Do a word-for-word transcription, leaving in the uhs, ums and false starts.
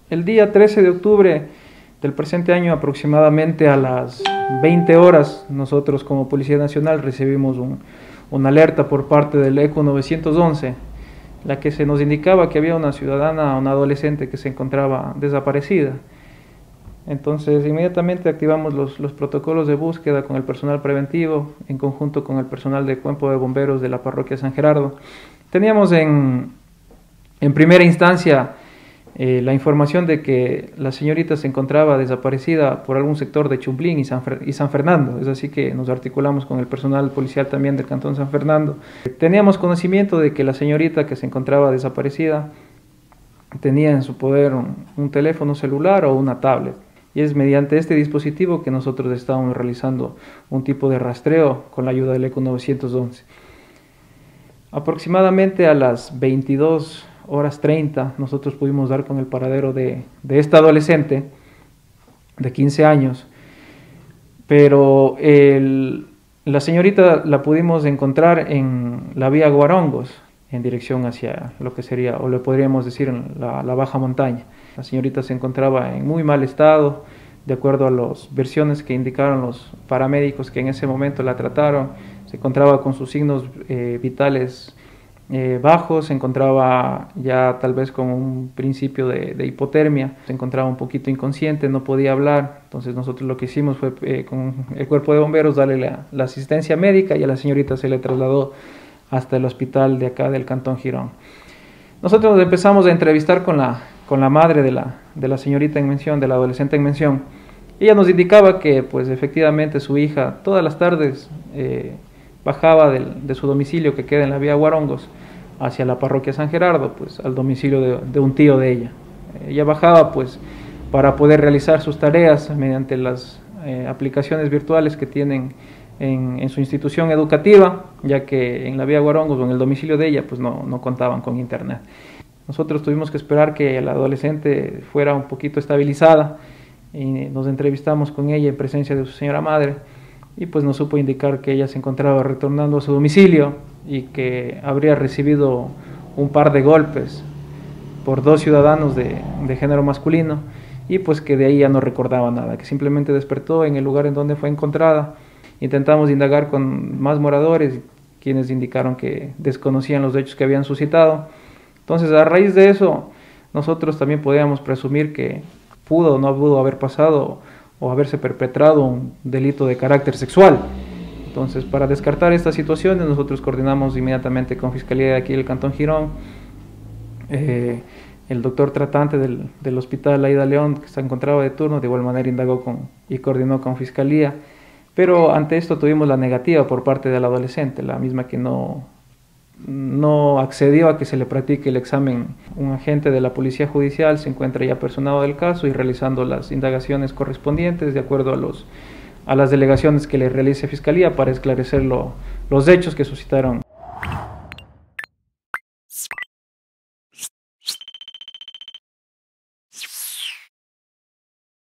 El día trece de octubre del presente año, aproximadamente a las veinte horas, nosotros como Policía Nacional recibimos un, una alerta por parte del ECO novecientos once, la que se nos indicaba que había una ciudadana, una adolescente que se encontraba desaparecida. Entonces inmediatamente activamos los, los protocolos de búsqueda con el personal preventivo, en conjunto con el personal del Cuerpo de Bomberos de la Parroquia San Gerardo. Teníamos en, en primera instancia eh, la información de que la señorita se encontraba desaparecida por algún sector de Chumplín y San, y San Fernando, es así que nos articulamos con el personal policial también del Cantón San Fernando. Teníamos conocimiento de que la señorita que se encontraba desaparecida tenía en su poder un, un teléfono celular o una tablet. Y es mediante este dispositivo que nosotros estábamos realizando un tipo de rastreo con la ayuda del ECO novecientos once. Aproximadamente a las veintidós horas treinta nosotros pudimos dar con el paradero de, de esta adolescente de quince años, pero el, la señorita la pudimos encontrar en la vía Guarongos, en dirección hacia lo que sería, o le podríamos decir, la, la baja montaña. La señorita se encontraba en muy mal estado, de acuerdo a las versiones que indicaron los paramédicos que en ese momento la trataron. Se encontraba con sus signos eh, vitales eh, bajos, se encontraba ya tal vez con un principio de, de hipotermia, se encontraba un poquito inconsciente, no podía hablar. Entonces nosotros lo que hicimos fue eh, con el Cuerpo de Bomberos darle la, la asistencia médica, y a la señorita se le trasladó hasta el hospital de acá del Cantón Girón. Nosotros nos empezamos a entrevistar con la, con la madre de la, de la señorita en mención, de la adolescente en mención. Ella nos indicaba que pues efectivamente su hija todas las tardes eh, bajaba del, de su domicilio, que queda en la vía Guarongos, hacia la parroquia San Gerardo, pues al domicilio de, de un tío de ella. Ella bajaba pues para poder realizar sus tareas mediante las eh, aplicaciones virtuales que tienen En, en su institución educativa, ya que en la vía Guarongos o en el domicilio de ella pues no, no contaban con internet. Nosotros tuvimos que esperar que la adolescente fuera un poquito estabilizada y nos entrevistamos con ella en presencia de su señora madre, y pues nos supo indicar que ella se encontraba retornando a su domicilio y que habría recibido un par de golpes por dos ciudadanos de, de género masculino, y pues que de ahí ya no recordaba nada, que simplemente despertó en el lugar en donde fue encontrada. Intentamos indagar con más moradores, quienes indicaron que desconocían los hechos que habían suscitado. Entonces, a raíz de eso, nosotros también podíamos presumir que pudo o no pudo haber pasado o haberse perpetrado un delito de carácter sexual. Entonces, para descartar estas situaciones, nosotros coordinamos inmediatamente con Fiscalía de aquí del Cantón Girón. Eh, el doctor tratante del, del Hospital Aida León, que se encontraba de turno, de igual manera indagó con, y coordinó con Fiscalía. Pero ante esto tuvimos la negativa por parte del adolescente, la misma que no, no accedió a que se le practique el examen. Un agente de la Policía Judicial se encuentra ya personado del caso y realizando las indagaciones correspondientes de acuerdo a, los, a las delegaciones que le realice Fiscalía para esclarecer lo, los hechos que suscitaron